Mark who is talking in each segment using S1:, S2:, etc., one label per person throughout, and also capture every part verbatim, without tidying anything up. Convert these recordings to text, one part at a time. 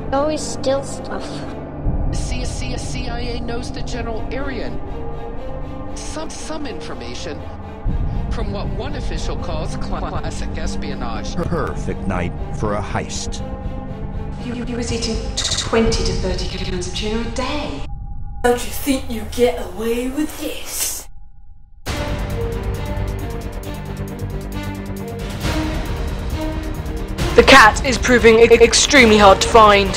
S1: Always steal stuff.
S2: C C C I A knows the general area. Some some information from what one official calls classic espionage.
S3: Perfect night for a heist.
S4: He, he was eating twenty to thirty kilograms of tuna a day.
S5: How do you think you get away with this?
S6: The cat is proving e- extremely hard to find.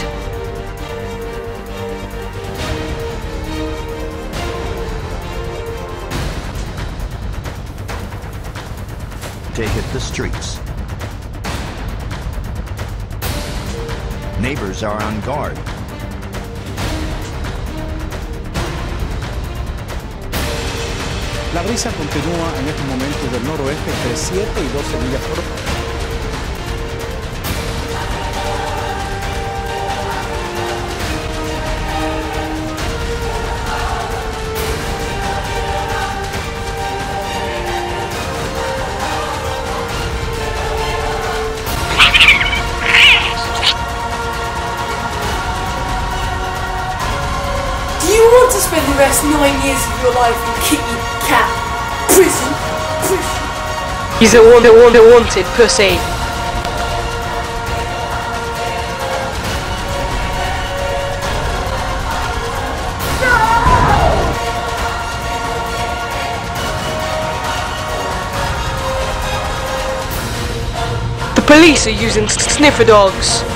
S3: To hit the streets. Neighbors are on guard.
S7: La brisa continúa en estos momentos del noroeste entre siete y doce millas por hora.
S5: Do you want to spend the rest nine years of your life in kitty cat prison? Prison?
S6: He's a wanted, wanted, wanted pussy. The police are using sniffer dogs.